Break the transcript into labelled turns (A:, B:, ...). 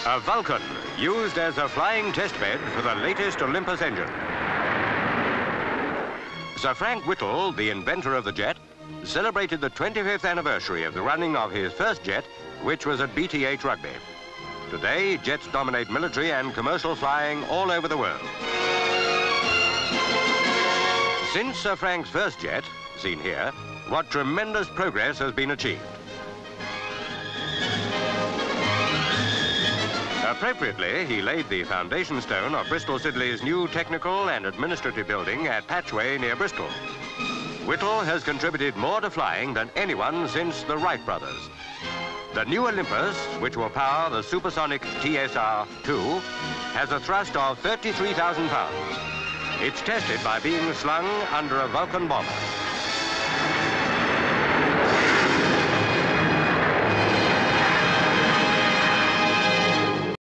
A: A Vulcan, used as a flying test bed for the latest Olympus engine. Sir Frank Whittle, the inventor of the jet, celebrated the 25th anniversary of the running of his first jet, which was at BTH Rugby. Today, jets dominate military and commercial flying all over the world. Since Sir Frank's first jet, seen here, what tremendous progress has been achieved. Appropriately, he laid the foundation stone of Bristol Siddeley's new technical and administrative building at Patchway near Bristol. Whittle has contributed more to flying than anyone since the Wright brothers. The new Olympus, which will power the supersonic TSR-2, has a thrust of 33,000 pounds. It's tested by being slung under a Vulcan bomber.